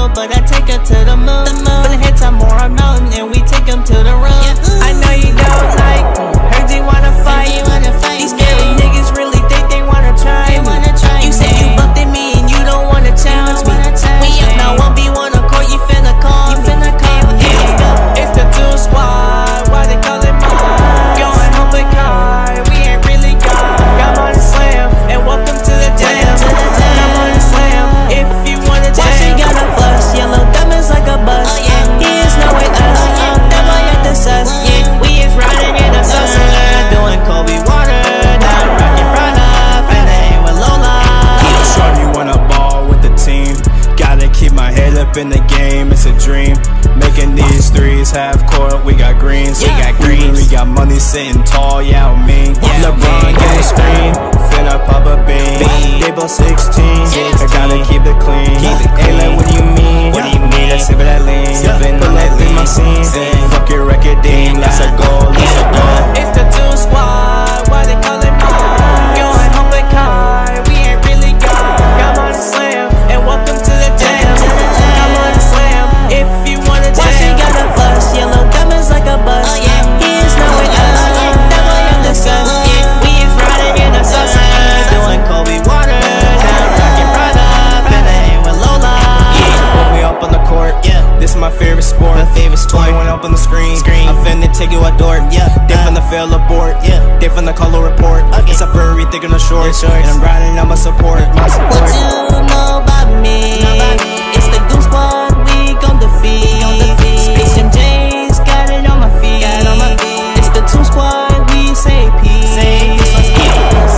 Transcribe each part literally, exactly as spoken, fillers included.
Pluto, but I take her to the moon. The moon. For the head time, more on mountain, and we take them to the room. Yeah. I know you don't like me. Heard you wanna fight. You wanna fight. These scary yeah. niggas really think they wanna try they me. Wanna try you me. Say you bumped at me and you don't wanna challenge me. We up now one v one on court, you finna call you me. Finna call me. Yeah. It's the two squad, why they call it mine? Going home with car, we ain't really gone. Got on the slam, and welcome to the jam. Come on the slam, if you wanna jam. Why she got a flush, yellow diamonds like a bus. Oh, yeah. He is no way us, oh, yeah. That boy at the sus. Yeah, we is riding in the sus. Doing Kobe water, now rockin' Prada, finna with Lola. Shorty wanna ball with the team. Gotta keep my head up in the game, it's a dream. Making these threes half court, we got greens. Yeah. We got greens. We got money sitting tall, yeah, I mean. Yeah, LeBron get the screen, finna pop a bean. They both sixteen, I gotta keep it clean. Keep it clean. Ain't like, what do you mean? What do you mean? That's it, but that lean. Yeah. Sippin' on that lean, my scene. Fuck your record, dean. Let's go, let's go. It's the two squad, why they call it mine? Going home with car, we ain't really gone. Come on the slam, and welcome to the jam. Come on the slam, if you wanna jam. Why she got a flush, yellow diamonds like a bus. Oh, yeah. He is no way us, that boy at the sus. Yeah, we is riding in the sus. Doing Kobe water, now rockin' Prada, finna with Lola. Yeah, when we up on the court, yeah. This is my favorite sport. My favorite sport. When up on the screen, Screen. I'm finna take you outdoor. Yeah. They Uh. finna fail abort. Yeah. They finna call a report. Okay. It's a furry thick on the shorts. The shorts. And I'm riding on my support. My What support. you know about me? It's the Goose Squad, we gon' defeat. Space Jam J's got it on my feet. It's the two squad, we say peace. Let's get this.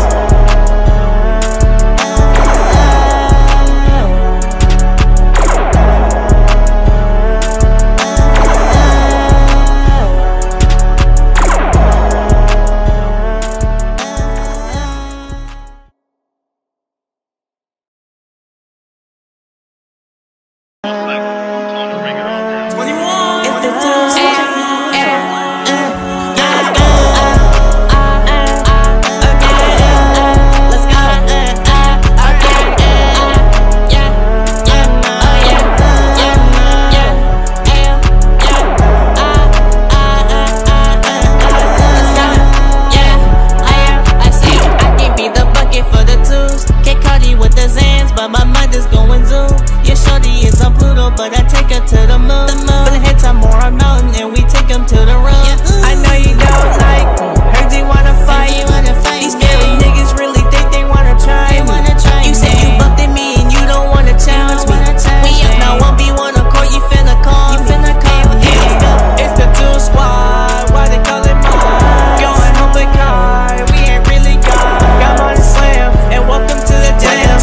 It's the two squad. But my mind is going zoom. Your shorty is on Pluto, but I take her to the moon. The moon. For the head time, more on mountain, and we take them to the room. Yeah. I know you don't like me. Heard you wanna fight. You wanna fight. These scary yeah. niggas really think they wanna try they me. Wanna try you me. Say you bumped at me and you don't wanna challenge don't me. Wanna challenge we up now one v one on court, you finna call you me. Finna call me. Yeah. It's the two squad, why they call it mine? Going home with car, we ain't really gone. Come on the slam, and welcome to the jam.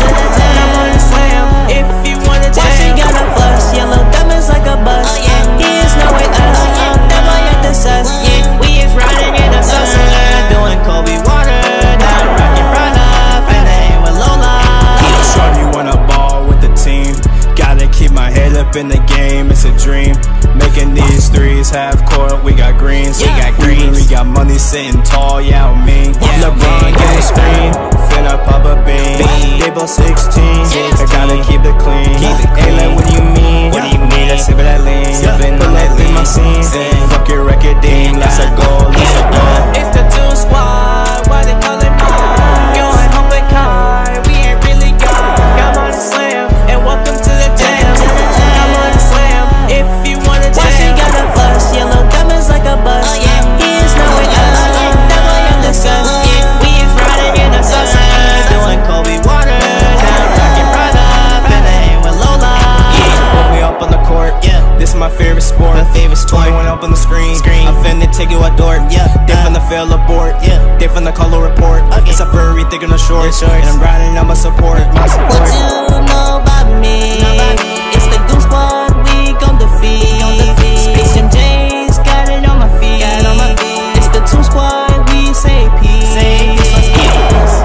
If you wanna jam. Why she got a flush, yellow diamonds like a bus. Oh, yeah. He is no way us, oh, yeah. That boy at the sus. Yeah, we is riding in the sus. Doing Kobe water, now rockin' Prada, finna with Lola. Shorty wanna ball with the team. Gotta keep my head up in the game, it's a dream. Making these threes half court, we got greens. Yeah. We got greens. We got money sitting tall, yeah, I mean. Yeah, LeBron get the screen, finna pop a bean. They both sixteen, I gotta keep it clean. Keep it clean. Ain't like, what do you mean? What do you mean? That's it, but that lean. Sippin' on that lean, my scene. Fuck your record, dean. Let's go, let's go. It's the two squad, why they call it mine? Going home with car, we ain't really gone. Come on the slam, and welcome to the jam. Come on the slam, if you wanna jam. Why she got a flush, yellow diamonds like a bus. Oh, yeah. He is no way us, that boy at the sus. Yeah, we is riding in the sus. Doing Kobe water, now rockin' Prada, finna with Lola. Yeah, when we up on the court, yeah. This is my favorite sport. My favorite sport. When up on the screen, Screen. I'm finna take you outdoor. Yeah. They Uh. finna fail abort. Yeah. They finna call a report. Okay. It's a furry thick on the shorts. The shorts. And I'm riding on my support. My support. What you know about me? It's the Goose Squad, we gon' defeat. Space Jam J's got it on my feet. It's the two squad, we say peace. Let's get this.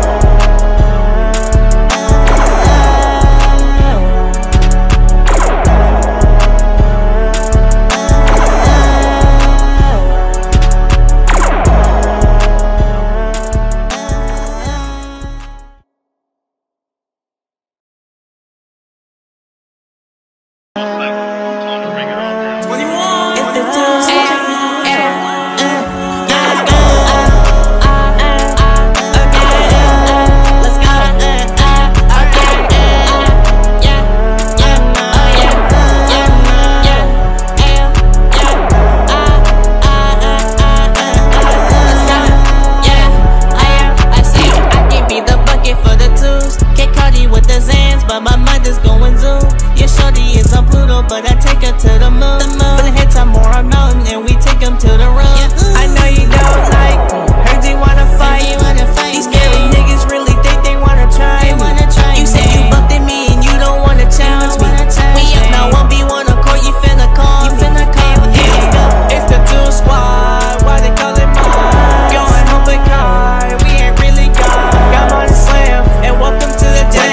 But my mind is going zoom. Your shorty is on Pluto, but I take her to the moon. The moon. For the head time, more on mountain, and we take them to the room. Yeah. I know you don't like me. Heard you wanna fight. You wanna fight. These scary niggas really think they wanna try. They wanna try. You say you bumped at me and you don't wanna challenge me. We up now one v one on court. You finna call. You finna call. Yeah. It's the two squad. Why they call it mine? Going home with car. We ain't really gone. Got money slam and welcome to the jam.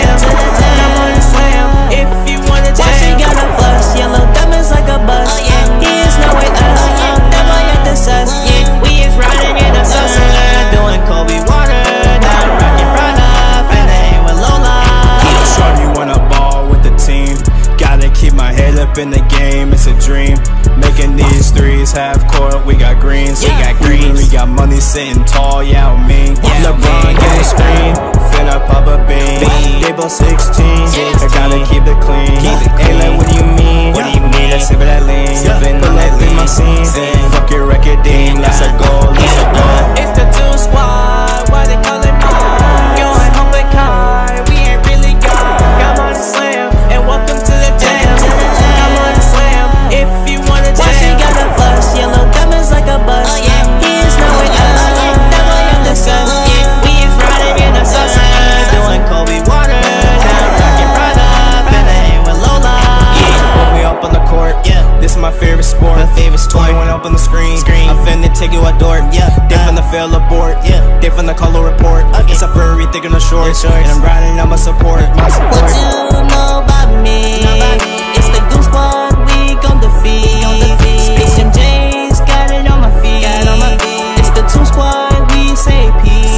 If you wanna jam, she got a flush, yellow diamonds like a bus. Oh, yeah. He is no way us, oh, yeah. That boy at the sus. Yeah, we is riding in the saucer, doing Kobe water. Now I'm rockin' Prada, finna with Lola. Shorty wanna ball with the team. Gotta keep my head up in the game, it's a dream. Making these threes half court, we got greens. Yeah. We got greens. We got money sitting tall, yeah, I mean. Yeah, LeBron get the screen, finna pop a bean. They both sixteen, I gotta keep it clean. Ain't like, what do you mean? What do you mean? Let's sip of that lean. Sippin' on that lean, my scene. Fuck your record, dean. Let's go, let's go. It's the two squad, why they call it mine? Going home with car, we ain't really gone. Got money slam, and welcome to the jam. Got money slam, if you wanna jam. Why she got a flush, yellow diamonds like a bus. Oh, yeah. He is no way us, that boy at the sus. Yeah, we is riding in the saucer, doing Kobe water. Now I'm rockin' Prada, finna hang with Lola. Yeah, when we up on the court, yeah, this is my favorite sport. My favorite sport. When up on the screen, Screen. I'm finna take you outdoor. Yeah, they uh, finna fail abort. yeah, they finna call a report. Okay. It's a furry thick on the shorts, shorts. and I'm riding on my support. My support. What you know about me? It's the Goose Squad, we gon' defeat. Space Jam J's, got it on my feet. It's the two squad, we say peace.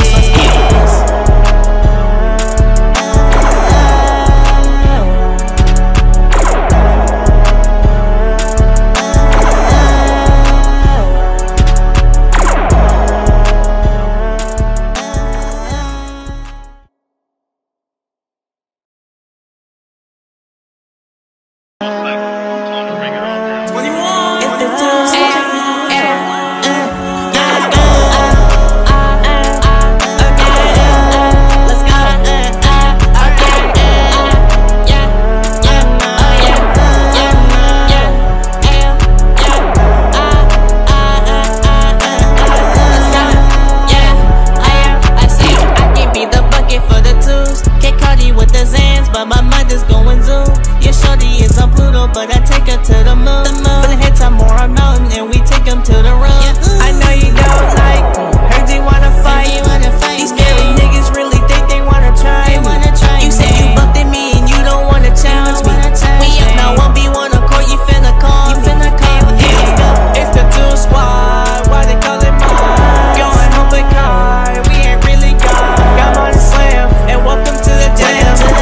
But my mind is going zoom. Your shorty is on Pluto, but I take her to the moon. The moon. For the head time, more on mountain, and we take them to the room. Yeah. I know you don't like me. Heard you wanna fight. You wanna fight. These scary niggas really think they wanna try. They wanna try. You say you bumped at me and you don't wanna challenge me. We up now one v one on court. You finna call. You finna call. Yeah. It's the two squad. Why they call it mine? Going home with car. We ain't really gone. Got money slam and welcome to the jam.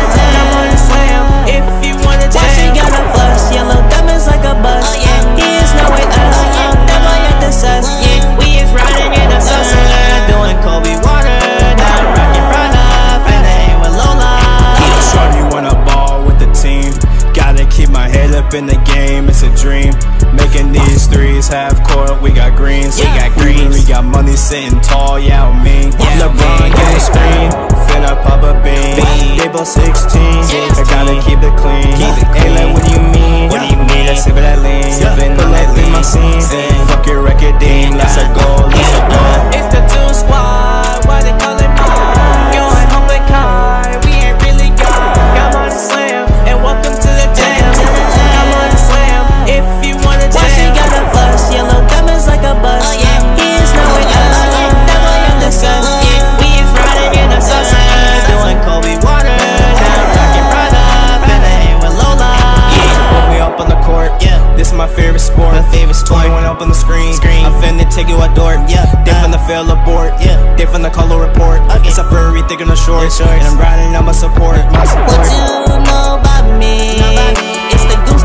If you wanna jam, why she got a flush, yellow diamonds like a bus. Oh, yeah. He is no way us, oh, yeah. That boy at the sus. Yeah, we is riding in the saucer, doing Kobe water. Now I'm rockin' Prada, finna hang with Lola. Shorty wanna ball with the team. Gotta keep my head up in the game, it's a dream. Making these threes half court, we got greens. Yeah. We got greens. We got money sitting tall, yeah, I mean. Yeah, LeBron get the screen, finna pop a bean. They both sixteen, I gotta keep it clean. Ain't like, what do you mean? What do you mean? Let's sip of that lean. Sippin' on that lean, my scene. Fuck your record, dean. Let's go, let's go. It's the two squad, why they call it mine? Going home with car, we ain't really gone. Got money slam, and welcome to the jam. Got money slam, if you wanna jam. Why she got a flush, yellow diamonds like a bus. Oh, yeah. He is no way us, that boy at the sus. Yeah, we is riding in the saucer, doing Kobe water. Now I'm rockin' Prada, finna hang with Lola. Yeah, when we up on the court, yeah, this is my favorite sport. My favorite sport. When up on the screen, Screen. I'm finna take you outdoor. Yeah, they uh, finna fail abort. Yeah, they finna call a report. Okay. It's a furry thick on the shorts, shorts. and I'm riding on my support. My support. What you know about me? It's the Goose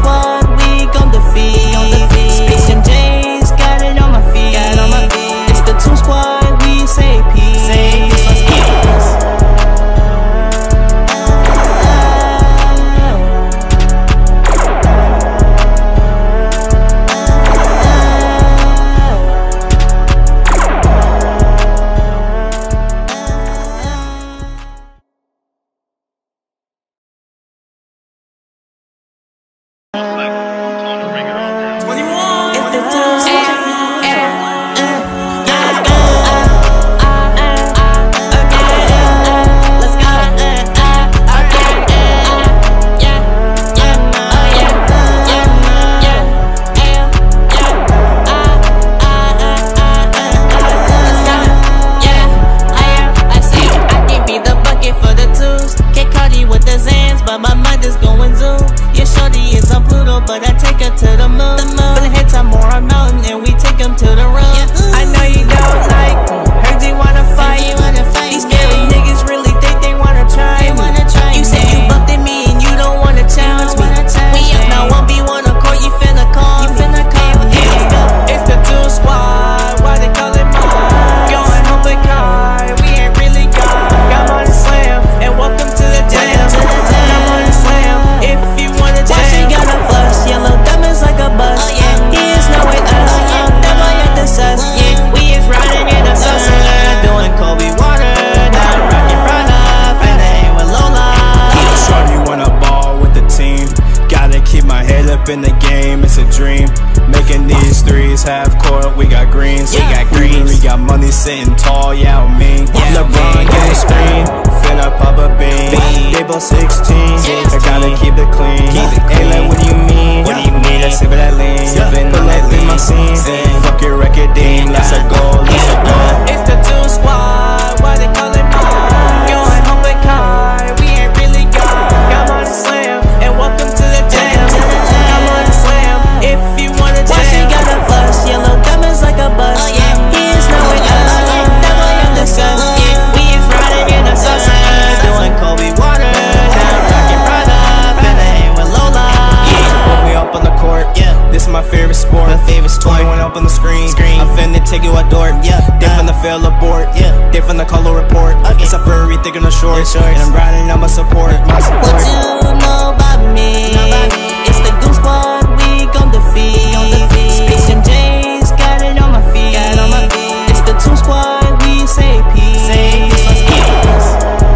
up in the game, it's a dream. Making these threes, half court, we got greens. Yeah. We got greens. We got money sitting tall, yeah, I mean. Yeah, LeBron get the screen, finna pop a bean. They both sixteen, I gotta keep it clean. Ain't like, what do you mean? What do you mean? I sip of that lean. Pull up in my scene, fuck your record deem. Let's go, let's go. It's the two squad, why they call it mine? Going home with Kai, we ain't really gone. Come on and slam, and welcome to the jam. Come on and slam, if you wanna jam. Why she got a flush, yellow diamonds like a bus. Oh, yeah. He is not with us, that boy I'm disgust. Yeah. We is riding in the sun, doing Kobe water. Now rockin' Prada, finna hang with Lola. Yeah. When we up on the court, yeah, this is my favorite sport. My favorite sport. When up on the screen, Screen. I'm finna take you outdoor. Yeah. They finna fail abort. Yeah. They finna call a report. Okay. It's a furry thick on the shorts. Yeah, shorts. And I'm riding on my support. My What support. you know about me? It's the Goon Squad, we gon' defeat. Space Jam J's got it on my feet. It's the Toon Squad, we say peace. Let's get this.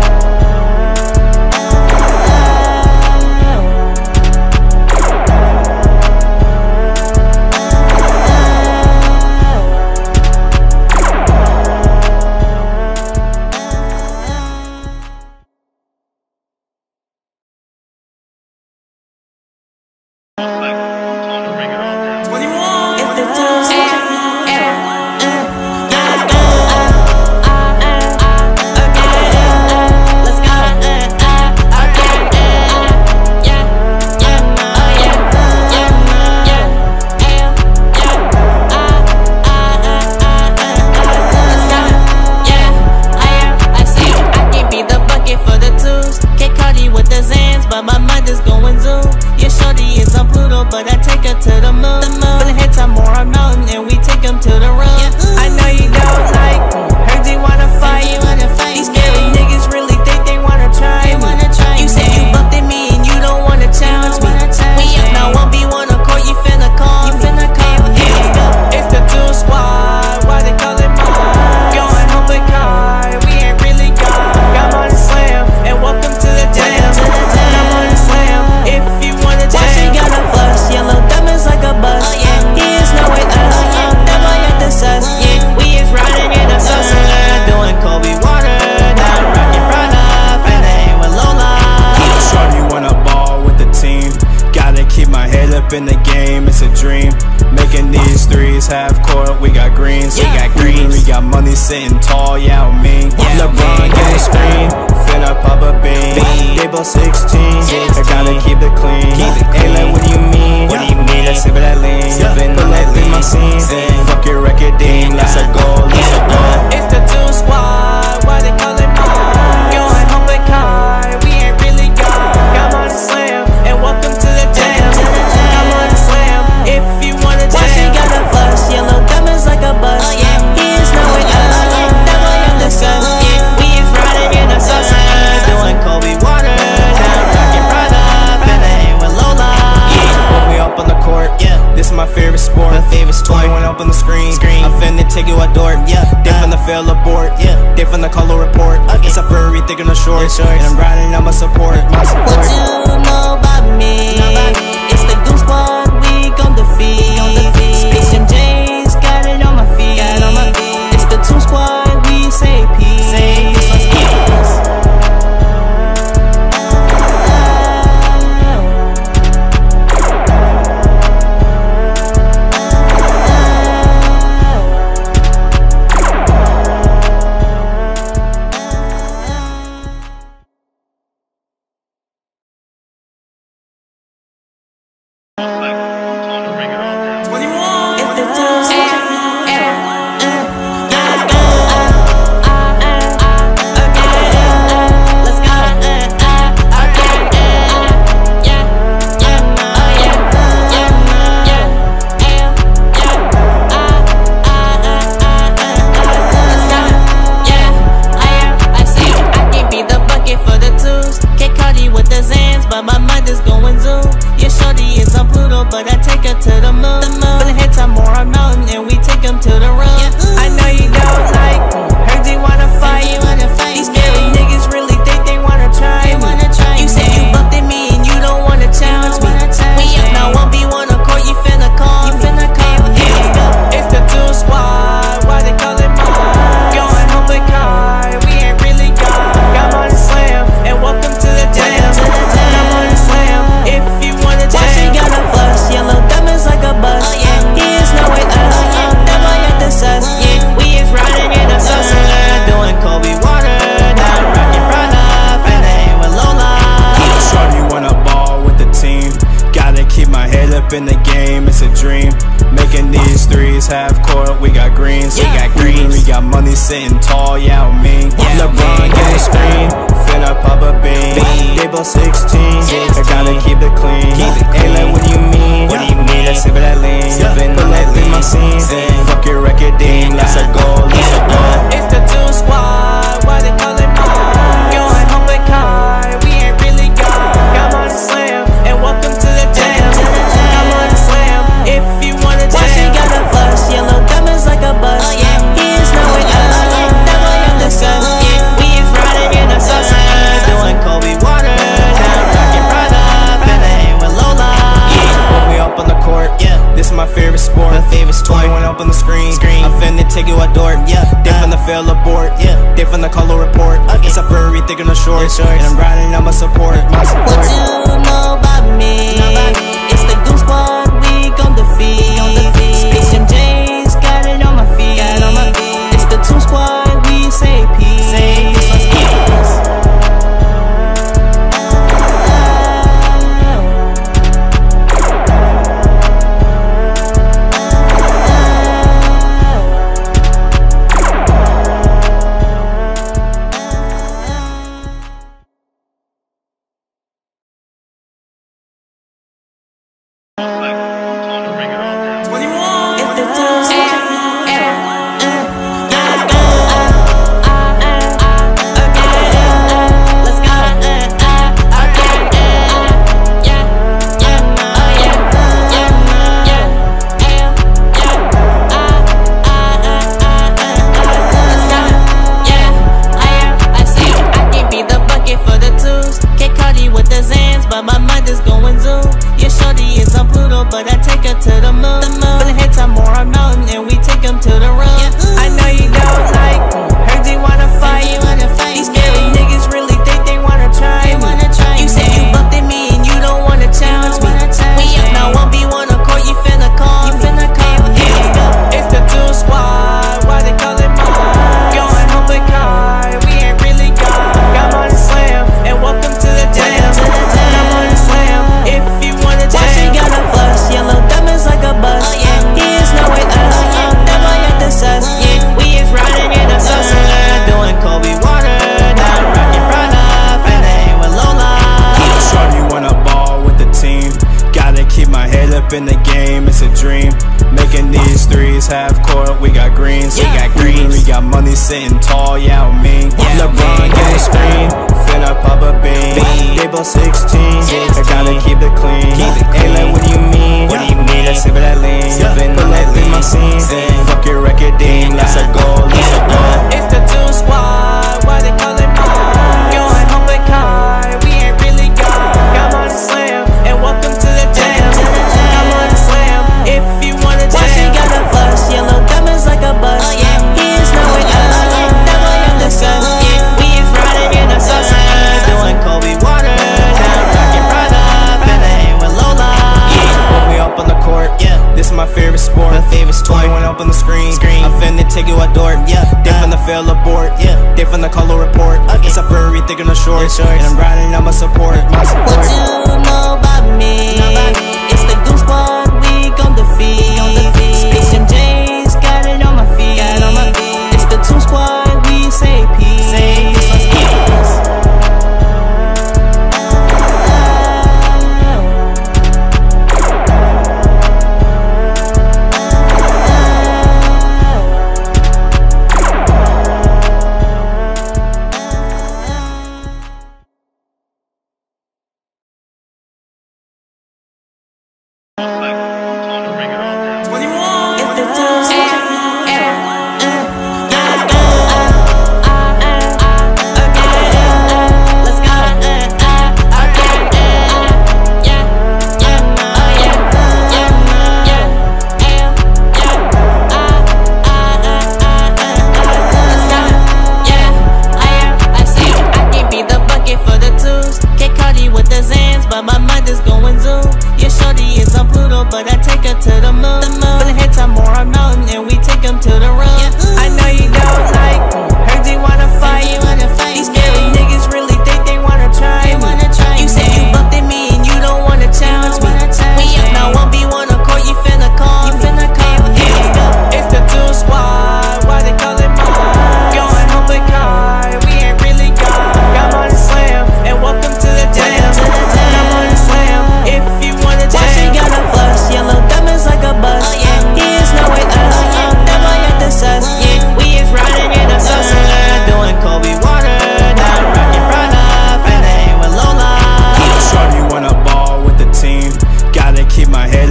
It's the Toon Squad. Let's go. With the Zans, but my mind is going zoom. Your shorty is on Pluto, but I take her to the moon. The moon. For the head time, more on mountain, and we take them to the room. Yeah. I know you don't like me. Heard you wanna fight. You wanna fight. These scary niggas really think they wanna try They me. wanna try You me. said you bumped at me and you don't wanna challenge me. wanna challenge We up me. now one v one on court, you finna call You me. finna call me. Yeah. It's the Toon Squad, why they call it mine? Going home with Kai, we ain't really gone. Come on and slam, and welcome to the jam. Come on and slam, if you wanna jam. Why she got a flush, yellow diamonds like a bus. Oh, yeah. He is not with us, that boy at the sus. Yeah, we is riding in the sun, doing Kobe water. Now rockin' Prada, finna hang with Lola. Shorty wanna ball with the team. Gotta keep my head up in the game, it's a dream. Making these threes, half court, we got greens. Yeah. We got greens. We got money sitting tall, yeah, I mean. Yeah, LeBron man. get the screen, finna pop a bean. They both sixteen, I gotta keep it clean. Ain't like, what do you mean? What do you mean? I sip of that lean. Pull up in my scene, fuck your record deem. Let's go, let's go. It's the Toon Squad, why they call it mine? Going home with Kai, we ain't really gone. Come on and slam, and welcome to the jam. Come on and slam, if you wanna jam. Why she got a flush, yellow diamonds like a bus. Oh, yeah. He is not with us, that boy I'm disgust. Yeah, we is riding in the sun, doing Kobe water. Now rockin' Prada, finna hang with Lola. When we up on the court, yeah, this is my favorite sport. My favorite sport. When up on the screen, Screen. I'm finna take you outdoor. Yeah. They finna fail abort. Yeah. They finna call a report. Okay. It's a furry thick on the shorts. Yeah, shorts. And I'm riding on my support. My What support. you know about me? It's the Goon Squad, we gon' defeat. Space Jam J's got it on my feet. It's the Toon Squad, we say peace. Let's get this. It's the Toon Squad. Let's go. Let's go. I can be the bucket for the twos. Get Cardi with the Zans, but my mind is going zoom. Your shorty is on Pluto, but I take her to the moon. For the head time, more on mountain, and we take them to the room. I know you don't like me. Heard you wanna fight. These scary niggas really think they wanna try me. You said you bumped at me and you don't wanna challenge me. We up now one v up in the game, it's a dream. Making these threes, half court, we got greens. Yeah. We got greens. We got money sitting tall, yeah, I mean. Yeah, LeBron get the screen, finna pop a bean. They both sixteen, I gotta keep it clean. Ain't like, what do you mean? What do you mean? Let's sip of that lean. Sippin' pull up in my scene. Fuck your record, dean. Let's go, let's go. It's the two squad, why they call it mine? Going home with Kai, we ain't really got. Come on and slam, and welcome to the jam. Come on and slam, if you wanna jam. Why she got a flush, yellow diamonds like a bus. Oh, yeah. He is not with us, that boy I'm disgust. Yeah. We is riding in the sun, doing Kobe water. Now rockin' Prada, finna hang with Lola. Yeah. When we up on the court, yeah. This is my favorite sport. My favorite sport. twenty-one up on the screen. Screen. I'm finna take you outdoor. Yeah. They finna fail abort. Yeah. They finna call a report. Okay. It's a furry, thick on the shorts. Yeah, shorts. And I'm riding on my support. My support. What you know about me? It's the Goon Squad, we gon' defeat. Space Jam J's, got it on my feet. It's the Toon Squad, we say peace. But I take her to the moon. The moon. For the head time more on mountain, and we take them to the room. Yeah. I know you don't like me. Heard you wanna fight. You wanna fight. These scary niggas really think they wanna try. They wanna try. You say you bumped at me and you don't wanna challenge me. We up now one v one on court. You finna call. You finna call. Yeah. It's the Toon Squad. Why they call it mine? Going home with Kai. We ain't really got. Come on and slam, and welcome to the jam. Come on and slam if you wanna jam. Why she got a flush? Yellow diamonds like a bus. Oh, yeah. He is not with us. Oh, yeah. That boy at the sus. Yeah. We is riding in the sun. Doing Kobe water. Now rockin' Prada. Finna hang with Lola. Shorty wanna ball with the team. Gotta keep my head up in the game, it's a dream. Making these threes, half court, we got greens. Yeah. We got greens. We got money sitting tall, yeah, I mean. Yeah. LeBron get the screen, finna pop a bean. They both sixteen, I gotta keep it clean. Ain't like, what do you mean? What do you mean? Let's sip of that lean. Pull up in my scene. Fuck your record, dean. Let's go, let's go. It's the Toon Squad, why they call it mine? Going home with Kai, we ain't really got. Come on and slam, and welcome to the jam. Come on and slam, if you wanna jam. Why she got a flush? Yellow diamonds like a bus. Oh, yeah. He is not with us. That boy I'm disgust. Yeah. We is riding in the sun. Doing Kobe water. Now rockin' Prada. Finna hang with Lola. Yeah. When we up on the court, yeah. This is my favorite sport. My favorite sport. twenty-one up on the screen. Screen. I'm finna take you outdoor. Yeah. They finna fail abort. Yeah. They finna call a report. Okay. It's a furry, thick on the shorts. Yeah, shorts. And I'm riding on my support. My support. What you know about me? It's the Goon Squad, we gon' defeat. Space Jam J's, got it on my feet. It's the Toon Squad, we say peace.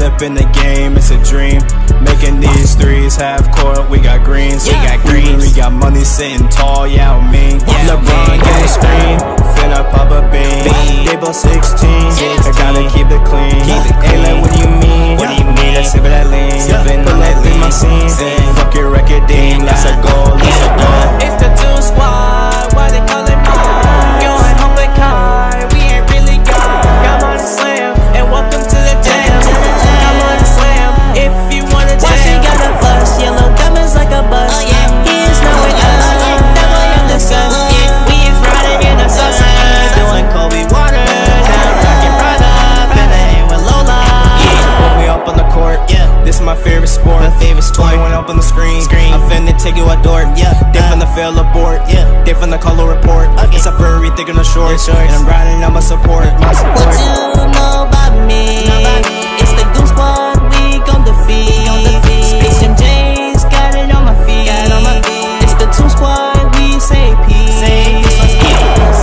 up in the game, it's a dream. Making these threes, half court, we got greens. Yeah. We got greens. We got money sitting tall, yeah, I mean. Yeah, LeBron yeah, on the screen, finna pop a bean. They both sixteen, I gotta keep it clean. Ain't like, what do you mean? What do you mean? I sip of that lean. Sippin' pull up in my scene. Fuck your record, deem, let's a go, let's a go. It's the two squad, why they call it mine? Going home with Kai, we ain't really got. Come on and slam, and welcome to the jam. Come on and slam, if you wanna jam. Why she got a fuss, yellow diamonds like a bus. Oh, yeah. He is not with us, that boy I'm disgust. Yeah, we is riding in the sun. Doing Kobe water, now rockin' Prada, finna hang with Lola. Yeah, when we up on the court, yeah, this is my favorite sport. My favorite sport. When up on the screen, Screen. I'm finna take you outdoor. Yeah, They uh, finna fail abort, yeah. They finna call a report. Okay. It's a furry, thick on the shorts, shorts. and I'm riding on my support, my What support. you know about me? It's the Goon Squad, we gon' defeat. Space Jam J's got it on my feet. It's the Toon Squad, we say peace. Let's get this.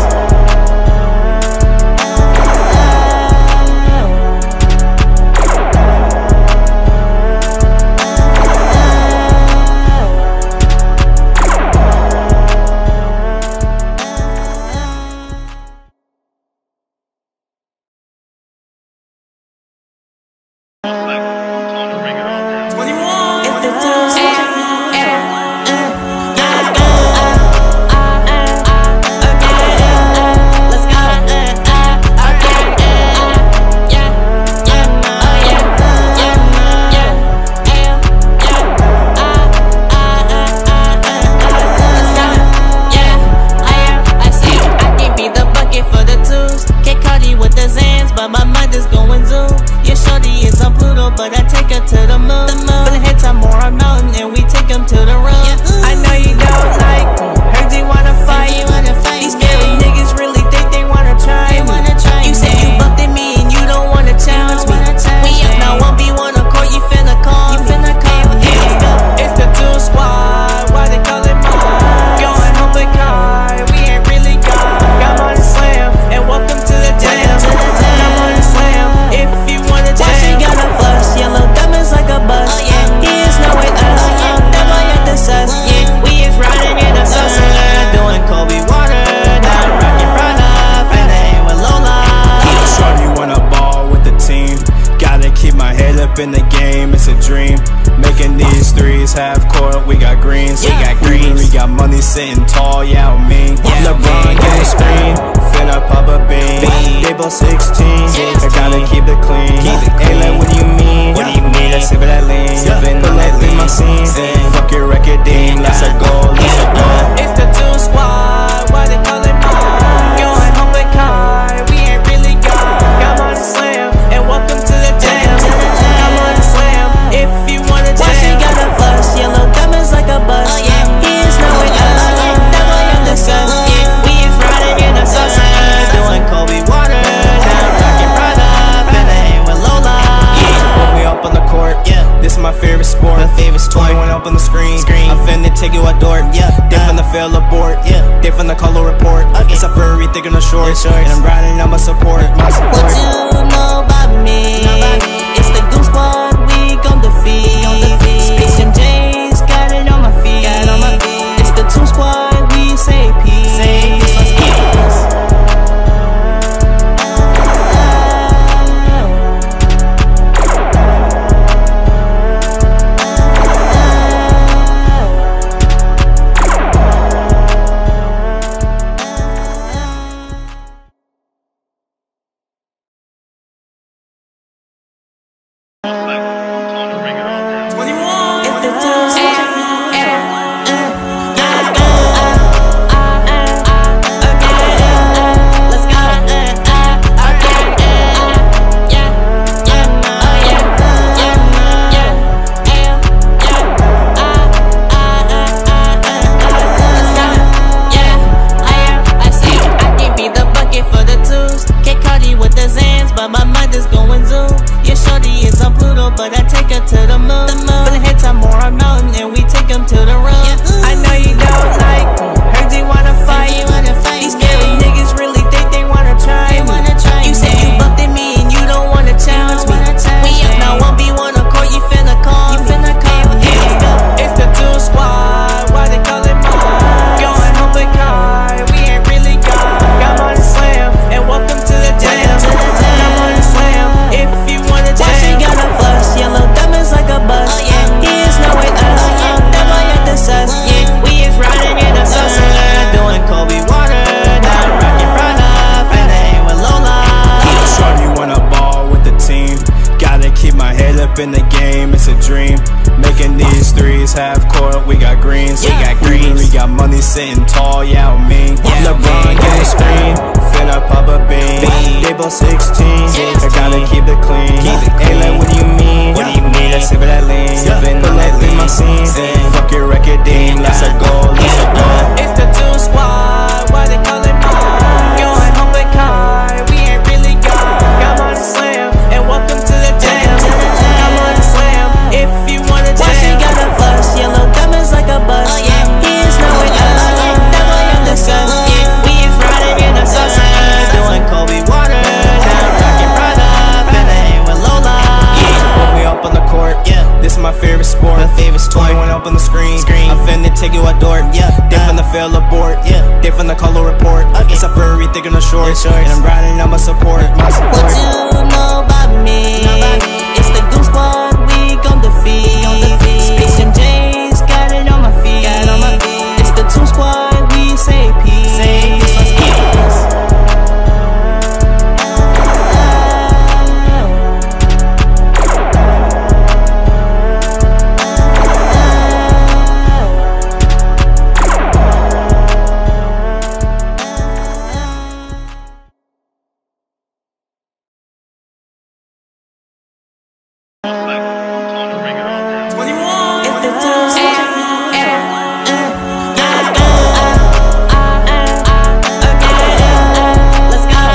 It's the Toon Squad. Let's go. With the Zans, but my mind is going zoom. Your shorty is on Pluto, but I take her to the moon. The moon. For the head time, more on mountain, and we take them to the room. Yeah. I know you don't like me. Heard you wanna fight. You wanna fight. These scary niggas really think they wanna try they me. Wanna try you say you bumped at me and you don't wanna challenge me. We up now one v one on court, you finna call you me. Finna call me. Yeah. It's the Toon Squad, why they call it mine? Going home with Kai, we ain't really got. Come on and slam, and welcome to the jam. Come on and slam, if you wanna jam. Why she got a fuss, yellow diamonds like a bus. Oh, yeah. He is not with us, oh, yeah. That boy at the sus. Yeah, we is riding in the sun. Doing Kobe water, now rockin' Prada, finna hang with Lola. Shorty wanna ball with the team. Gotta keep my head up in the game, it's a dream. Making these threes, half court, we got greens. Yeah. We got greens. We got money sitting tall, yeah, I mean. Yeah. LeBron on the screen, finna pop a bean. They both sixteen, I gotta keep it clean. Ain't like, what do you mean? What do you mean? I sip of that lean. Pull up in my scene. Fuck your record, deem, let's a go, let's a go. It's the Toon Squad, why they call it mine? Going home with Kai, we ain't really got. Come on and slam, and welcome to the jam. Come on and slam, if you wanna jam. Why she got a fuss, yellow diamonds like a bus. Oh, yeah. He is not with us, that boy I'm disgust. Yeah, we is riding in the sun. Doing Kobe water, now rockin' Prada, finna hang with Lola. Yeah, when we up on the court, yeah, this is my favorite sport. My favorite sport. When up on the screen, Screen. I'm finna take you outdoor. Yeah, They uh, finna fail abort. yeah. They finna call a report. Okay. It's a furry, thick on the shorts, shorts. and I'm riding on my support, my What support. you know about me? It's the Goon Squad, we gon' defeat. Space Jam J's got it on my feet. It's the Toon Squad, we say peace. Let's get this. It's the Toon Squad. Let's go. Let's go. For the twos, Kid Cardi with the Zans, but my mind is going zoom. Your shorty is on Pluto, but I take her to the moon. The moon. For the head time, more on mountain, and we take them to the room. Yeah. I know you don't like me. Heard you wanna fight. You wanna fight. These scary niggas really think they wanna try they me. Wanna try you say you bumped at me and you don't wanna challenge me. We up now one v up in the game, it's a dream. Making these threes, half court, we got greens. Yeah. We got greens. We got money sitting tall, yeah, I mean. Yeah, LeBron get the screen, finna pop a bean. They both sixteen, I gotta keep it clean. Ain't like, what do you mean? What do you mean? I sip of that lean. Sippin' pull up in my scene. Fuck your record, deem, let's a go, let's a go. It's the two squad, why they call it mine? Going home with Kai, we ain't really gone. Come on and slam, and welcome to the jam. Come on and slam, if you wanna jam. Why she got a flush, yellow diamonds like a bus. Oh, yeah. He is knowing us, that boy I'm disgust. Yeah, we is riding in the sun. Doing Kobe water, now rockin' Prada, finna hang with Lola. Yeah, when we up on the court, yeah, this is my favorite sport. My favorite sport. When up on the screen, Screen. I'm finna take you outdoor. Yeah, they uh, finna fail abort. yeah. They finna call a report. Okay. It's a furry thick on the shorts, shorts. and I'm riding on my support. My What support. you know about me? It's the Goose Squad, we gon' defeat. Space M J's got it on my feet. It's the two squad, we say peace. Let's get this. It's the two squad. Let's go.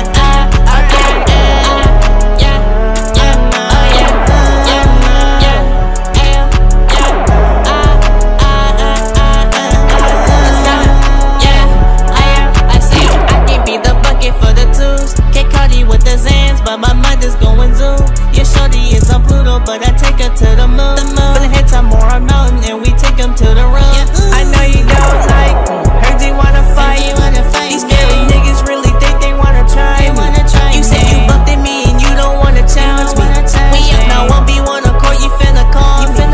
I can be the bucket for the twos. K Cardi with the Zans, but my mind is going zoom. Your shorty is on Pluto, but I take her to the moon. For the head time, more on mountain, and we take them to the room. I know you don't like me. Heard you wanna fight. These scary niggas really think they wanna try me. You say you bumped at me and you don't wanna challenge me. We up now one v one on court, you finna call me.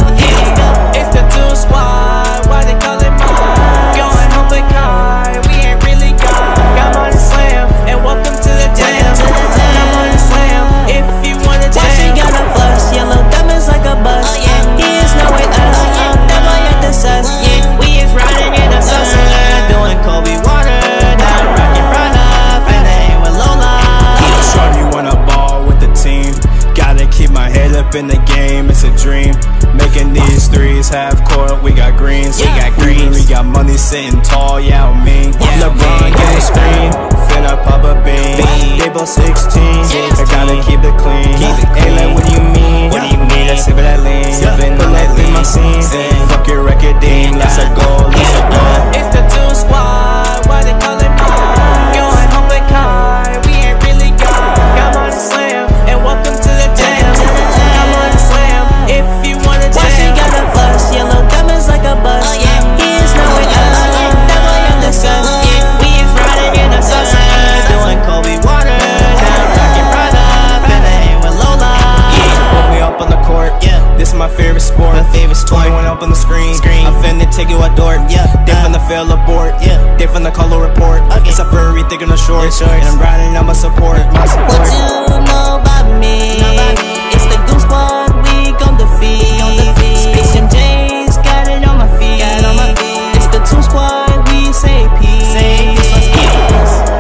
Yeah, it's the two squad, why they call it mine? Going home with Kai, we ain't really gone. Come on and slam, and welcome to the jam. Come on and slam, if you wanna jam. Why she got a flush, yellow diamonds like a bus. He is knowing us, that boy at the sus. Yeah, we is riding in the sun. Doing Kobe water, now rockin' Prada, finna hang with Lola. Shorty wanna ball with the team. Gotta keep my head up in the game, it's a dream. Making these threes, half court, we got greens. We got greens. We got money sitting tall, yeah, I mean. Yeah, LeBron man. get the screen, finna pop a bean. They both sixteen, I gotta keep it clean. Ain't like, what do you mean? What do you mean? I sip of that lean. Pull up in my scene. Fuck your record, deem, let's a go, let's a go. It's the two squad, why they call it mine? Going home with Kai, we ain't really gone. Come on and slam, and welcome to the jam. Come on and slam, if you wanna jam. Why she got a flush, yellow diamonds like a bus. He is knowing us, that boy I'm disgust. Yeah, we is riding in the sun. Doing Kobe water, now rockin' Prada, finna hang with Lola. Yeah, when we up on the court, yeah, this is my favorite sport. My favorite sport. When up on the screen, Screen. I'm finna take you outdoor. Yeah, they uh, finna fail abort. yeah. They finna call a report. Okay. It's a furry thick on the shorts, shorts. and I'm riding on my support. My support. What you know about me? It's the Goose Squad, we gon' defeat. Space M J's got it on my feet. It's the two squad, we say peace. Let's get this.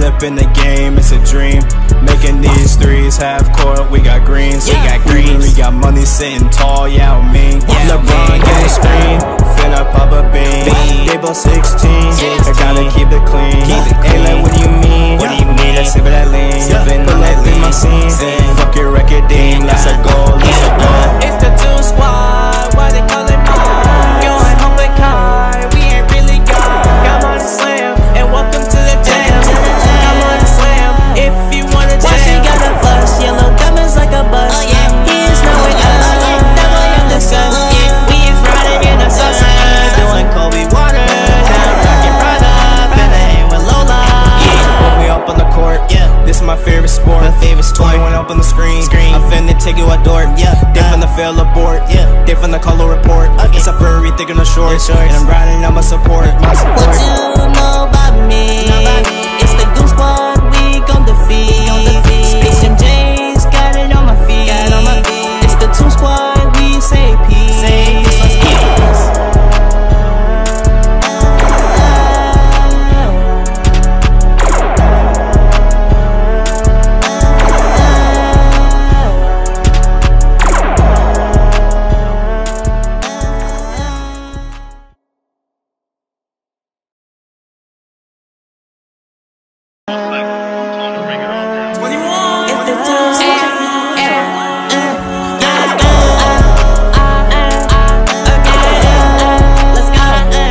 up in the game, it's a dream. Making these threes, half court, we got greens. Yeah. We got greens. We got money sitting tall, yeah, I mean. Yeah, LeBron get the screen, finna pop a bean. They both sixteen, I gotta keep it clean. Ain't like, what do you mean? What do you mean? I sip of that lean. Pull up in my scene, fuck your record, deem. Let's go, let's go. It's the two squad, why they call it mine? Going home with Kai, we ain't really gone. Come on and slam, and welcome to the jam. Come on and slam, if you wanna jam. Why she got a fuss, yellow diamonds like a bus. Oh, yeah. He is knowing us, that boy I'm disgust. Yeah. We is riding in the sun, doing Kobe water. Now rockin' Prada, finna hang with Lola. Yeah. When we up on the court, yeah. This is my favorite sport. My favorite sport. twenty-one up on the screen. Screen. I'm finna take you a door. Yeah. They finna fail abort. Yeah. They finna call a report. Okay. It's a furry, thick on the shorts. Yeah, shorts. And I'm riding on my support. My support. What you know about me? It's the Goon Squad, we gon' defeat. Space M J's got it on my feet. It's the Two Squad, we say peace. Let's get this. It's the Two Squad. Let's go.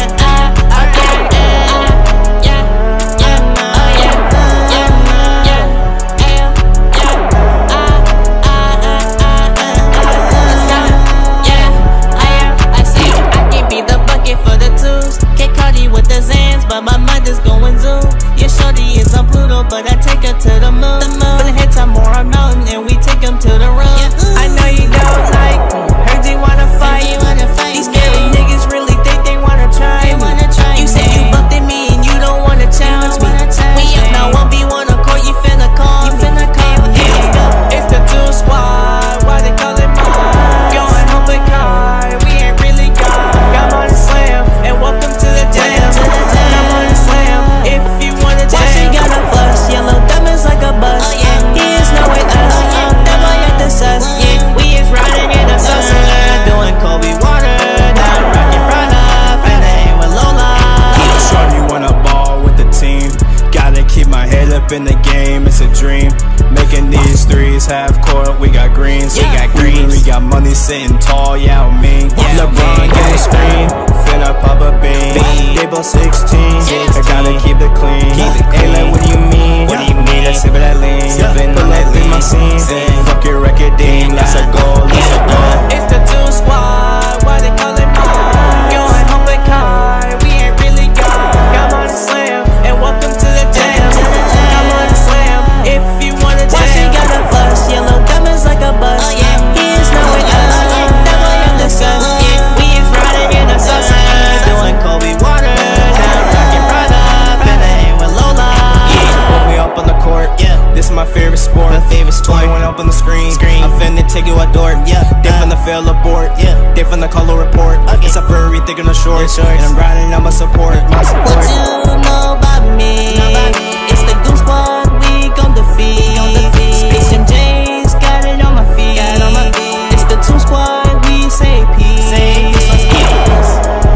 With the Zans, but my mind is going zoom. Your shorty is on Pluto, but I take her to the moon. The moon. For the head time, more on mountain, and we take them to the room. Yeah. I know you don't like me. Heard you wanna fight. You wanna fight. These scary niggas really think they wanna try they me. Wanna try you me. Say you bumped at me and you don't wanna challenge me. Wanna challenge we up now one v one on court, you finna call you me. Finna call me. Yeah. It's the Two Squad, why they call it mine? Going home with Kai, we ain't really gone. Come on and slam, and welcome to the jam. Come on and slam, if you wanna jam. Why she got a fuss, yellow diamonds like a bus. Oh, yeah. He is knowing us, oh, yeah. That boy at the sus. Yeah. We is riding in the sun, doing Kobe water. Now rockin' Prada, finna hang with Lola. Shorty wanna ball with the team. Gotta keep my head up in the game, it's a dream. Making these threes, half court, we got greens. Yeah. We got greens. We got money sitting tall, yeah, I mean. Yeah, LeBron get the screen, finna pop a bean. They both sixteen, I gotta keep it clean. Ain't like, what do you mean? What do you mean? I sip of that lean. Pull up in my scene, fuck your record, deem. Let's go, let's go. It's the Two Squad, why they call it mine? Going home with Kai, we ain't really gone. Come on and slam, and welcome to the jam. Come on and slam, if you wanna jam. Why she got a fuss, yellow diamonds like a bus. Oh, yeah. He is knowing us, that boy I'm disgust. Yeah. We is riding in the sun, doing Kobe water. Now rockin' Prada, finna hang with Lola. Yeah. When we up on the court, Yeah. this is my favorite sport. My favorite sport. twenty-one up on the screen. Screen. I'm finna take you a door. Yeah. They finna fail abort. Yeah. They finna call a report. Okay. It's a furry, thick on the shorts. Yeah, shorts. And I'm riding on my support. My What support. you know about me? It's the Goon Squad, we gon' defeat. Space M J's got it on my feet. It's the Two Squad, we say peace. Let's get this.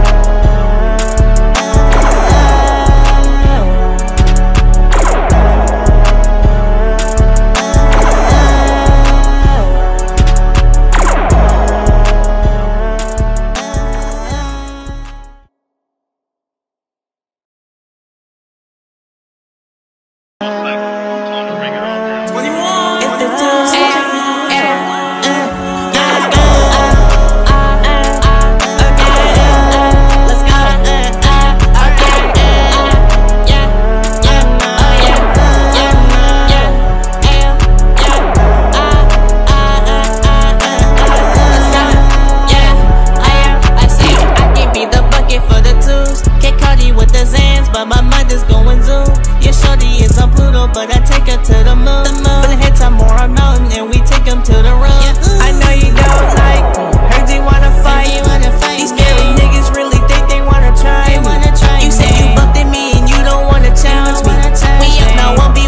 It's the Two Squad. Let's go. Let's go. I can be the bucket for the twos. Get Cardi with the Zans, but my mind is going zoom. Your shorty is on Pluto, but I take her to the moon. For the head time, more on mountain, and we take them to the room. I know you don't like me. Heard you wanna fight. These scary niggas really think they wanna try me. You say you bumped at me and you don't wanna challenge me. We up now one v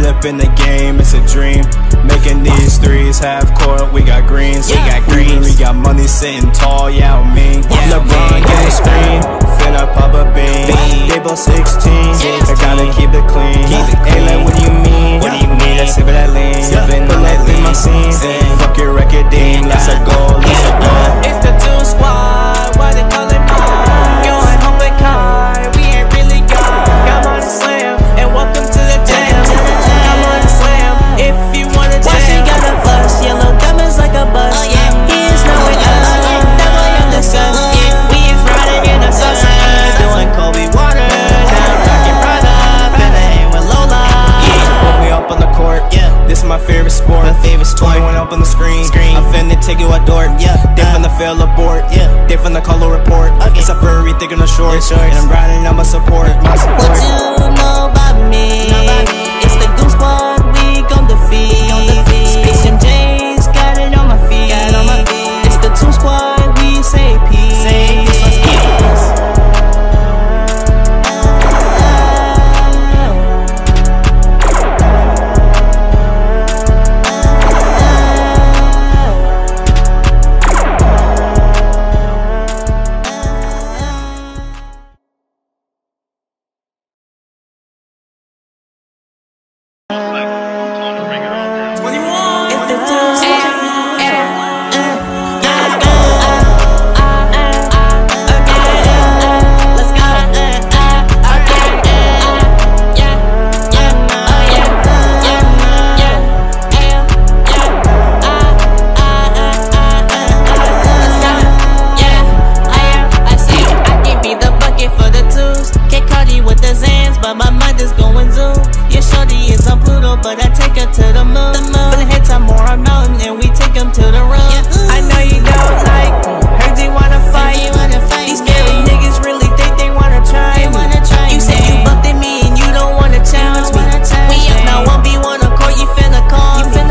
up in the game, it's a dream. Making these threes, half court, we got greens. Yeah. We got greens. We got money sitting tall, yeah, I mean. Yeah, LeBron get the screen, finna pop a bean. They both sixteen, I gotta keep it clean. Ain't like, what do you mean? What do you mean? Let's sip of that lean. Pull up in my scene, fuck your record deem. Let's go, let's go. It's the two squad, why they call it mine? Going home with Kai, we ain't really got. Come on and slam, and welcome to the jam. Come on and slam, if you wanna jam. Why she got a flush, yellow diamonds like a bus. Oh, yeah. He is knowing us, that boy on the sun. Yeah. We is riding in the sun, doing Kobe water. Now rockin' Prada, finna hang with Lola. Yeah. When we up on the court, yeah. This is my favorite sport. My favorite sport. When up on the screen, Screen. I'm finna take you a door. Yeah. They finna fail abort. Yeah. They finna call a report. Okay. It's a furry, thick on the shorts. Yeah, shorts. And I'm riding on my support. My What support. you know about me? It's the Goon Squad, we gon' defeat. Space Jam J's got it on my feet. It's the Toon Squad, we say peace. Let's get this. It's the Toon Squad. Let's go. Let's go. I can be the bucket for the twos. Get Cardi with the Zans, but my mind is going zoom. Your shorty is on Pluto, but I take her to the moon. For the head time, more on mountain, and we take them to the room. I know you don't like me. Heard you wanna fight. These scary niggas really think they wanna try me. You say you bumped at me and you don't wanna challenge me. We up now one v one on court, you finna call me.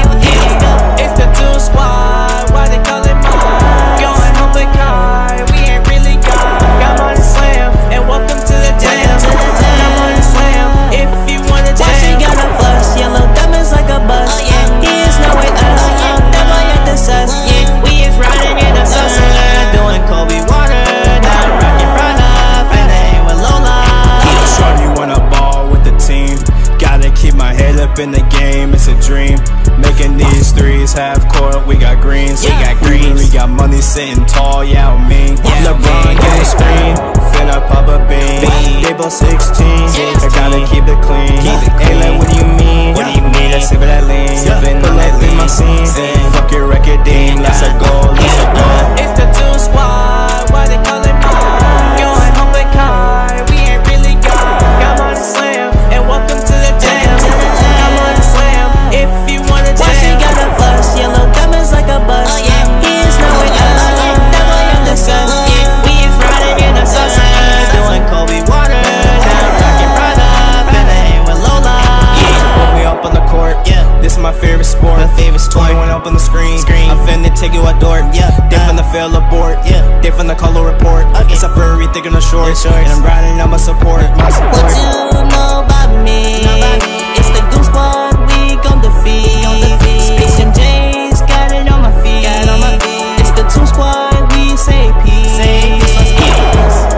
Yeah. It's the Toon Squad, why they call it mine? Going home with Kai, we ain't really got. Come on and slam, and welcome to the jam. Come on and slam, if you wanna jam. Why she got a flush, yellow diamonds like a bus. Oh, yeah. He is knowing us, that boy at the sus. Yeah, we is riding in the sun, doing Kobe water. Now rockin' Prada, finna hang with Lola. Shorty wanna ball with the team. Gotta keep my head up in the game, it's a dream. Making these threes, half court, we got greens. Yeah. We got greens. We got money sitting tall, yeah, I mean. Yeah, LeBron man. get the screen, finna pop a bean. They both sixteen, I gotta keep it clean. Ain't like, what do you mean? What do you mean? Let's sip of that lean. Pull up in my scene, fuck your record deem. Let's go, let's go. It's the Toon Squad, why they call it mine? Going home with Kai, we ain't really got. Come on and slam, and welcome to the jam. Come on and slam, if you wanna jam. Why she got a flush, yellow diamonds like a bus. Oh, yeah. He is knowing us, that boy on the sun. Yeah, we is riding in the sun, doing Kobe water. Now rockin' Prada, finna hang with Lola. Yeah. When we up on the court, Yeah. this is my favorite sport. My favorite sport. When up on the screen, Screen. I'm finna take you a door. Yeah. They finna fail abort. Yeah. They finna call a report. Okay. It's a furry, thick on the shorts. Yeah, shorts. And I'm riding on my support. My support. What you know about me? It's the Goon Squad, we gon' defeat. Space Jam J's got it on my feet. It's the Toon Squad, we say peace. Let's get this.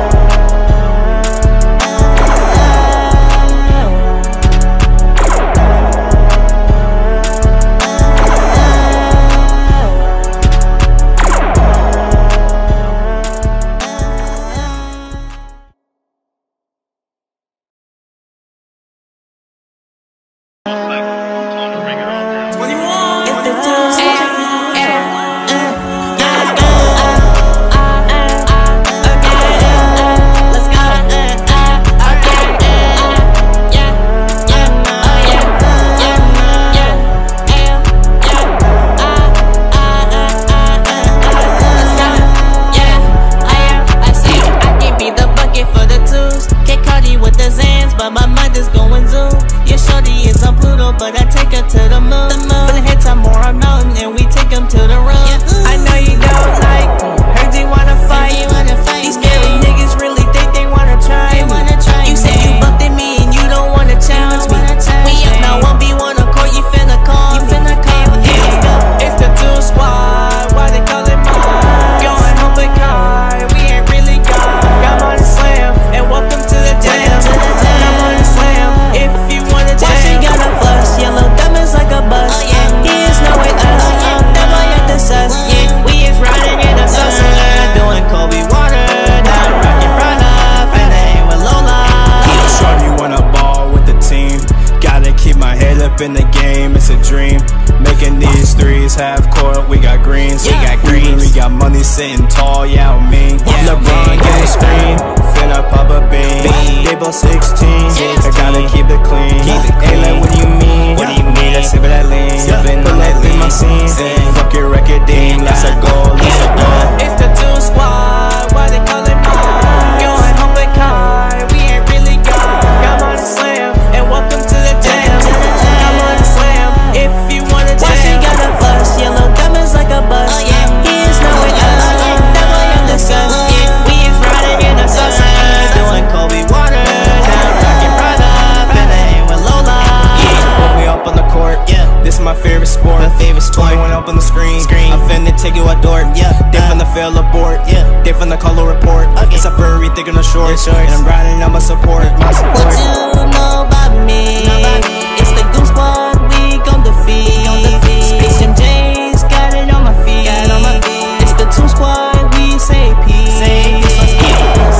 up in the game, it's a dream. Making these threes, half court, we got greens. Yeah. We got greens. We got money sitting tall, yeah, I mean. Yeah, LeBron get the screen, finna pop a bean. They both sixteen, I gotta keep it clean. Ain't like, what do you mean? What do you mean? I sip of that lean. Pull up in my scene, fuck your record deem. Let's go, let's go. It's the two squad, why they call it mine? Going home with Kai, we ain't really got. Come on and slam, and welcome to the jam. Come on and slam, if you wanna jam. Why she got a flush, yellow diamonds like a bus. Oh, yeah. He is knowing us, that boy on the sun. Yeah. We is riding in the sun, doing Kobe water. Now rockin' Prada, finna hang with Lola. Yeah, when we up on the court, yeah, this is my favorite sport. My favorite sport. When up on the screen, Screen. I'm finna take you outdoor. Yeah, they uh, finna fail abort. yeah. They finna call a report. Okay. It's a furry thick on the shorts, shorts. and I'm riding on my support. My What support. you know about me? It's the Goon Squad, we gon' defeat. Space M J's got it on my feet. It's the Toon Squad, we say peace. Let's get this.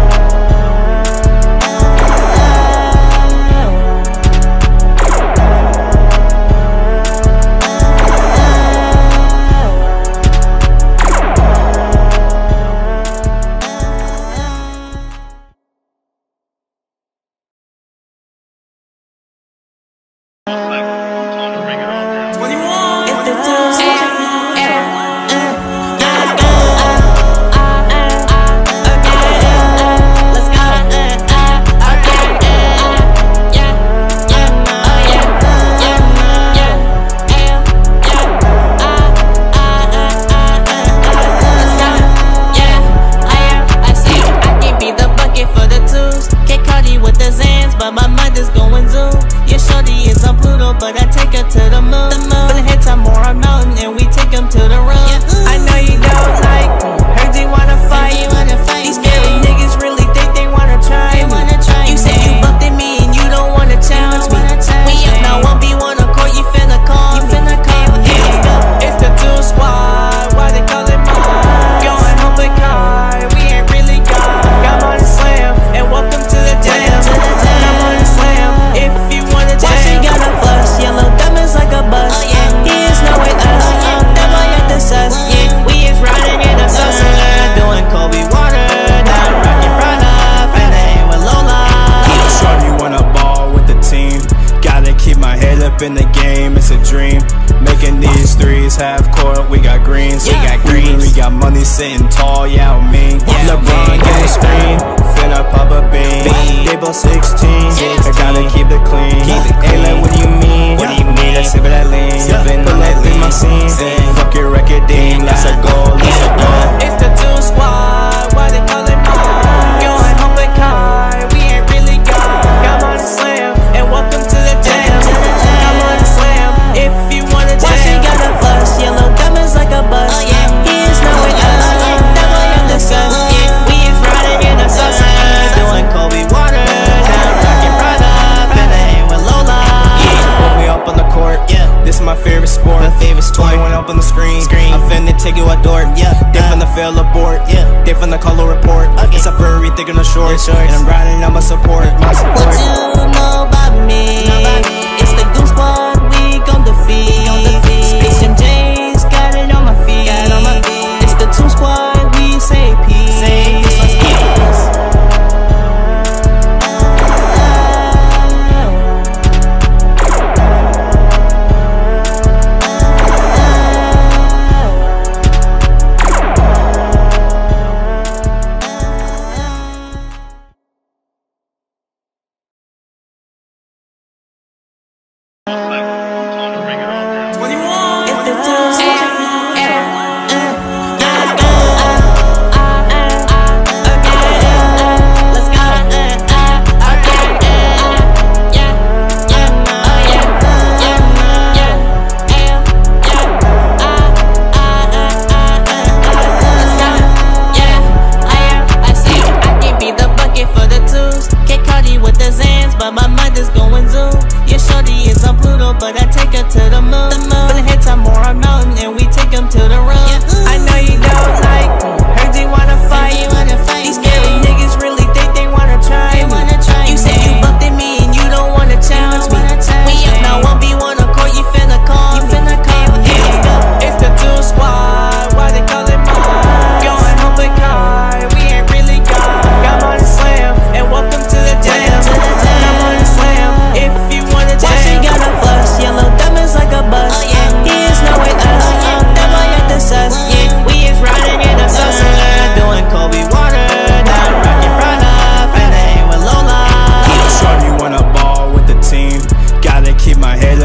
It's the Toon Squad. Let's go. I can be the bucket for the twos. Get Cardi with the Zans, but my mind is going zoom. Your shorty is on Pluto, but I take her to the moon. For the head time, more on mountain, and we take them to the room. I know you don't like me. Heard you wanna fight. These scary niggas really think they wanna try me. You say you bumped at me and you don't wanna challenge me. We up now one v one on court, you finna call me. It's the Toon Squad, why they call it mine? Going home with Kai, we ain't really got. Come on and slam, and welcome to the jam. Come on and slam, if you wanna jam. Why she got a flush, yellow diamonds like a bus. He is knowing us, that boy at the sus. Yeah, we is riding in the sun, doing Kobe water. Now rockin' Prada, finna hang with Lola. Shorty wanna ball with the team. Gotta keep my head up in the game, it's a dream. Making these threes, half court, we got greens. We got greens. We got money sitting tall, yeah, I mean. Yeah, LeBron man. get the screen, finna pop a bean. They both sixteen, I gotta keep it clean. Ain't like, what do you mean? What do you mean? I sip of that lean. Pull up in my scene, fuck your record deem. Let's go, let's go. It's the Toon Squad, why they call it mine? Going home with Kai, we ain't really got. Come on and slam, and welcome to the jam. Come on and slam, if you wanna jam. Why she got a flush, yellow diamonds like a bus. He is knowing us, that boy on the sun. Yeah, we is riding in the sun, doing Kobe water. Now rockin' Prada, finna hang with Lola. When we up on the court, yeah, this is my favorite sport. My favorite sport. When up on the screen, Screen. I'm finna take you outdoor. Yeah, they uh, finna fail abort. yeah. They finna call a report. Okay. It's a furry thick on the shorts, shorts. and I'm riding on my support. My What support. you know about me? It's the Goon Squad, we gon' defeat. Space M J's got it on my feet. It's the Toon Squad, we say peace. Let's get this. It's the Toon Squad. Let's go. Let's go. I can be the bucket for the twos. Get Cardi with the Zans, but my mind is going zoom. Your shorty is on Pluto, but I take her to the moon. For the head time, more on mountain, and we take them to the room. I know you don't like me. Heard you wanna fight. These scary niggas really think they wanna try me. You say you bumped at me and you don't wanna challenge me. We up now one v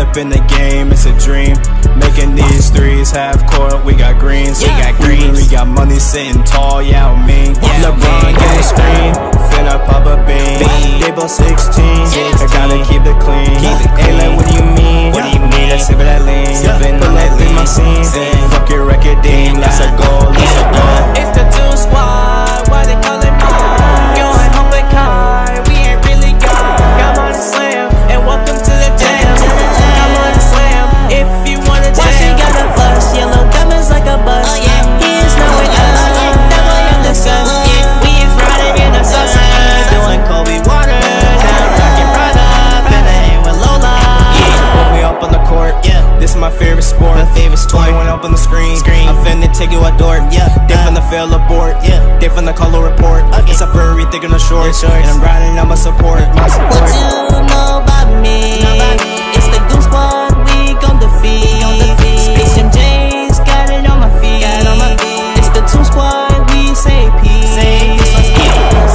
up in the game, it's a dream. Making these threes, half court, we got greens. Yeah. We got greens. We got money sitting tall, yeah, I mean. Yeah, LeBron get the screen, finna pop a bean. They both sixteen, I gotta keep it clean. Ain't like, what do you mean? What do you mean? I sip of that lean. Pull up in my scene, fuck your record deem. Let's go, let's go. It's the two squad, why they call it mine? Going home with Kai, we ain't really got. Come on and slam, and welcome to the jam. Come on and slam, if you wanna jam. Why she got a flush, yellow diamonds like a bus. Oh, yeah. He is knowing us, that boy on the sun. Yeah. We is riding in the sun, doing Kobe water. Now rockin' Prada, finna hang with Lola. Yeah, when we up on the court, yeah, this is my favorite sport. My favorite sport. When up on the screen, Screen. I'm finna take you outdoor. Yeah, they uh, finna fail abort. yeah. They finna call a report. Okay. It's a furry thick on the shorts, shorts. and I'm riding on my support. My What support. you know about me? It's the Goon Squad, we gon' defeat. Space Jam J's got it on my feet. It's the Toon Squad, we say peace. Let's get this.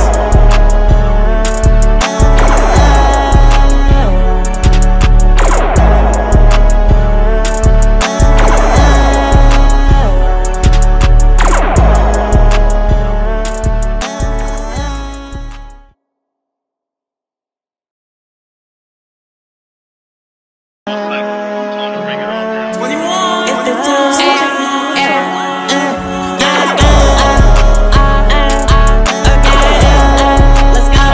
It's the Toon Squad. Let's go.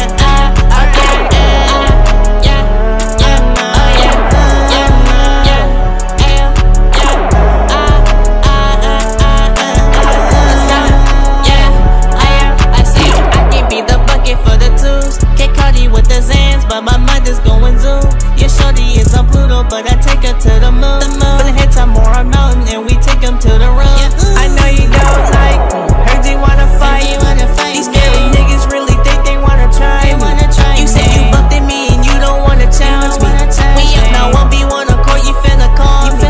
I can be the bucket for the twos. Get Cardi with the Zans, but my mind is going zoom. Your shorty is on Pluto, but I take her to the moon. For the head time, more on mountain, and we take them to the room. I know you don't like me. Heard you wanna fight. These scary niggas really think they wanna try me. You say you bumped at me and you don't wanna challenge me. We up now one v one on court, you finna call me.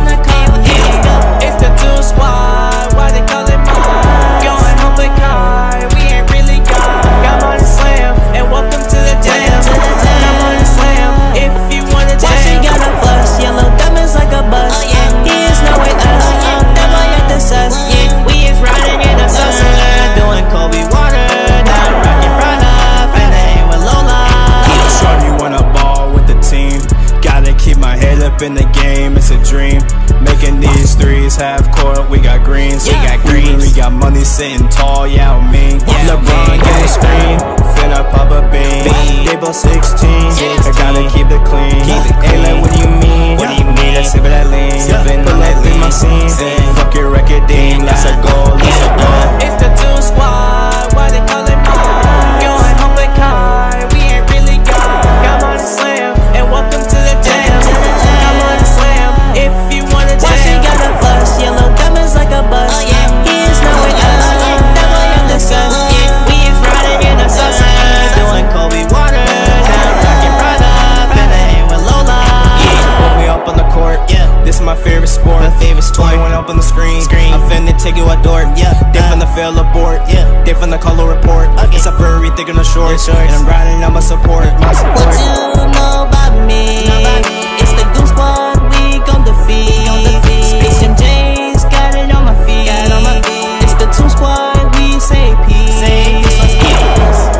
It's the Toon Squad, why they call it mine? Going home with Kai, we ain't really got. Come on and slam, and welcome to the jam. Come on and slam, if you wanna jam. Why she got a flush, yellow diamonds like a bus. He is knowing us, that boy at the sus. Yeah, we is riding in the sun, doing Kobe water. Now rockin' Prada, finna hang with Lola. Shorty wanna ball with the team. Gotta keep my head up in the game, it's a dream. Making these threes, half court, we got greens. We got greens. We got money sitting tall, yeah, I mean. Yeah, LeBron man. get the screen, finna pop a bean. They both sixteen, I gotta keep it clean. Ain't like, what do you mean? What do you mean? I sip of that lean. Pull up in my scene, fuck your record deem. Let's go, let's go. It's the Toon Squad, why they call it mine? Going home with Kai, we ain't really got. Come on and slam, and welcome to the jam. Come on and slam, if you wanna jam. Why she got a flush, yellow diamonds like a bus. He is knowing us, that boy on the sun. Yeah, we is riding in the sun, doing Kobe water. Now rockin' Prada, finna hang with Lola. When we up on the court, yeah, this is my favorite sport. My favorite sport. When up on the screen, Screen. I'm finna take you outdoor. Yeah, they uh, finna fail abort. yeah. They finna call a report. Okay. It's a furry thick on the shorts, shorts. and I'm riding on my support. My support. What you know about me? It's the Goon Squad, we gon' defeat. Space Jam J's got it on my feet. It's the Toon Squad, we say peace. Let's get this.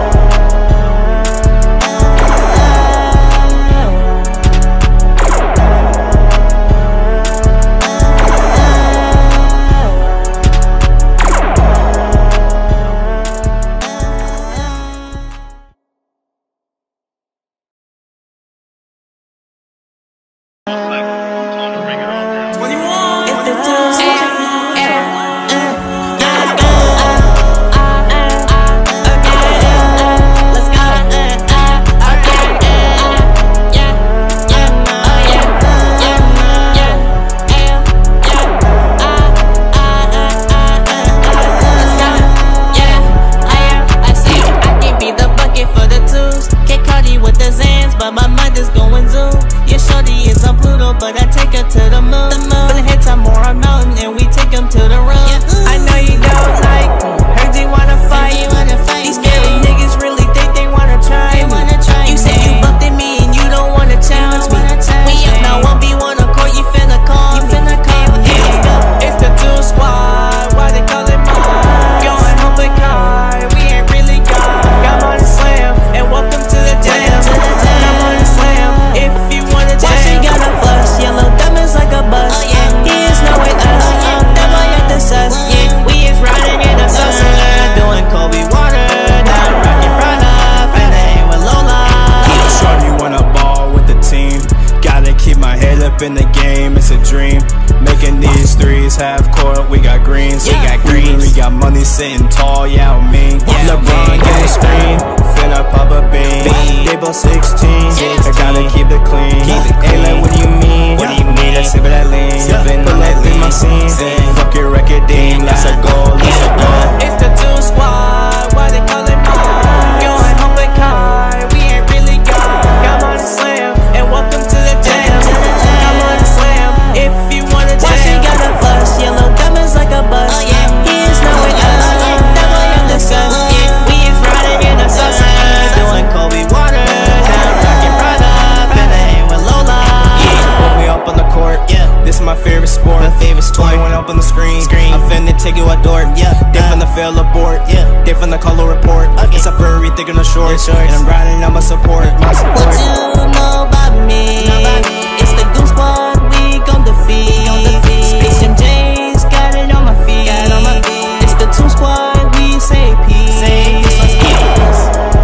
up in the game, it's a dream. Making these threes, half court, we got greens. Yeah. We got greens. We got money sitting tall, yeah, I mean. Yeah, LeBron get the screen, finna pop a bean. They both sixteen, I gotta keep it clean. Ain't like, what do you mean? What do you mean? I sip of that lean. Pull up in my scene, fuck your record deem. Let's go, let's go. It's the two squad, why they call it mine? Going home with Kai, we ain't really gone. Come on and slam, and welcome to the jam. Come on and slam, if you wanna jam. Why she got a fuss, yellow diamonds like a bus. Oh, yeah. He is knowing us, that boy I'm disgust. Yeah, we is riding in the sun. Doing Kobe water, now rockin' Prada, finna hang with Lola. Yeah, when we up on the court, yeah, this is my favorite sport. My favorite sport. When up on the screen, Screen. I'm finna take you outdoor. Yeah, they finna fail abort. Yeah, they finna call a report. Okay. It's a furry, thick on the shorts, shorts. and I'm riding on my support. My support. What you know about me? It's the Goose Squad, we gon' defeat. Space Jam J's got it on my feet. It's the Two Squad, we say peace. Let's get this.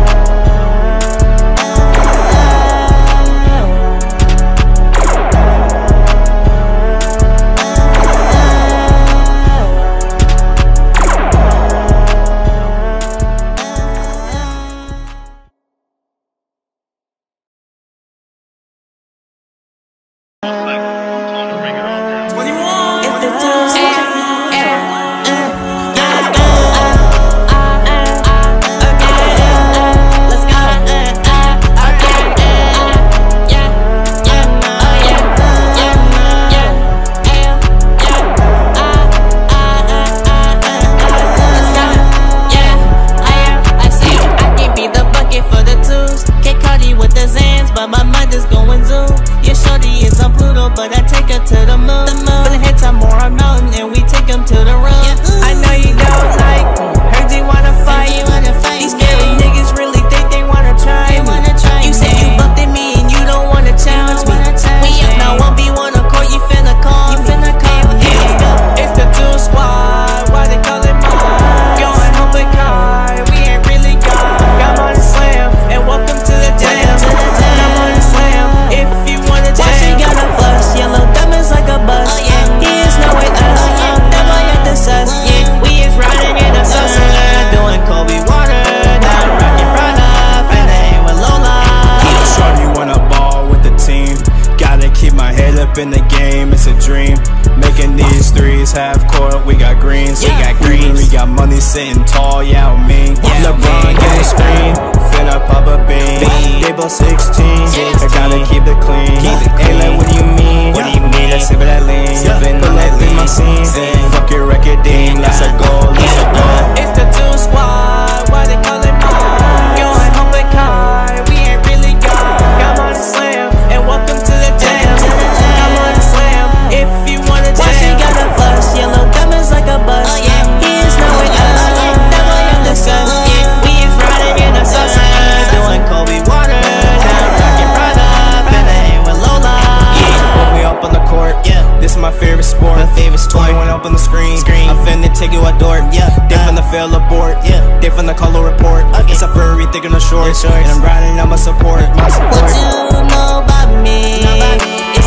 But I take her to the moon. For the head time more I'm mountain and we take them to the room. I know you don't like me. Heard you wanna fight. These scary niggas really think they wanna try me. You say you bumped at me and you don't wanna challenge me. We up now one v one on court, you finna call me. It's the Two Squad, why they call it mine? Going home with Kai, we ain't really gone. Come on and slam, and welcome to the jam. Come on and slam, if you wanna jam. Why she got a fuss, yellow diamonds like a bus. Oh, yeah. He is knowing us, oh, yeah. That boy at the sus. Yeah, we is riding in the sun. Doing Kobe water, now rockin' Prada, finna hang with Lola. Shorty wanna ball with the team. Gotta keep my head up in the game, it's a dream. Making these threes, half court, we got greens. Yeah. We got greens. We got money sitting tall, yeah, I mean. Yeah, LeBron get the screen, finna pop a bean. They both sixteen, I gotta keep it clean. Ain't like, what do you mean? What do you mean? I sip of that lean. Pull up in my scene, fuck your record deem. Let's go, let's go. It's the Two Squad, why they call it mine? Going home with Kai, we ain't really gone. Come on and slam, and welcome to the jam. Come on and slam, if you wanna jam. Why she got a fuss, yellow diamonds like a bus. Oh, yeah. He is knowing us, that boy I'm disgust. Yeah, we is riding in the sun. Doing Kobe water, now rockin' Prada, finna hang with Lola. Yeah, when we up on the court, yeah, this is my favorite sport. My favorite sport. When up on the screen, Screen. I'm finna take you outdoor. Yeah, they uh, finna fail abort. Yeah, they finna call a report. Okay. It's a furry, thick on the shorts, shorts. and I'm riding on my support. My support. What you know about me?